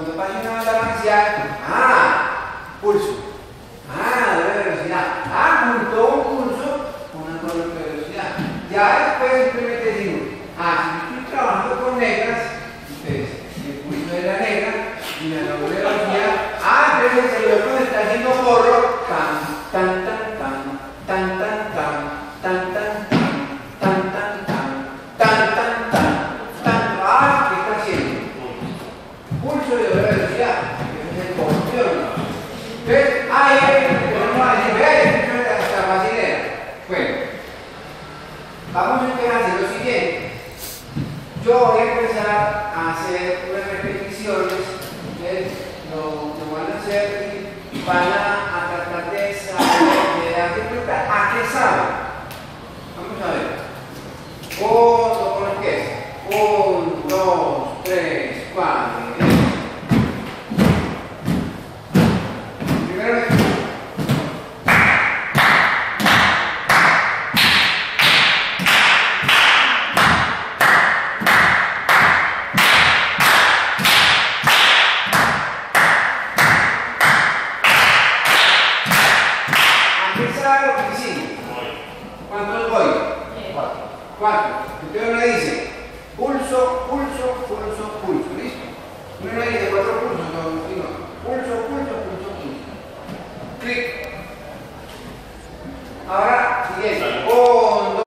Cuando pase una banda marcial, pulso. Doble de velocidad. Juntó un pulso con un golpe de velocidad. Ya después simplemente decimos, si yo estoy trabajando con negras, entonces el pulso de la negra y la doble velocidad. Entonces el celular cuando está haciendo forro, tan, tan, tan, tan, tan, tan, tan, tan, tan, tan, tan, tan, tan, tan, tan, tan, tan. ¿Qué está haciendo? Pulso de doble velocidad. Ese es el conjunto. Entonces, ahí vamos a decir, esta fácil era. Bueno, vamos a empezar a hacer lo siguiente. Yo voy a empezar a hacer unas repeticiones. Lo van a hacer y van a tratar de saber, de darse cuenta a qué saben. Vamos a ver. Con orquesta. 1, 2, 3, 4. Primera vez. ¿Cuántos voy? 4. Entonces uno dice, pulso,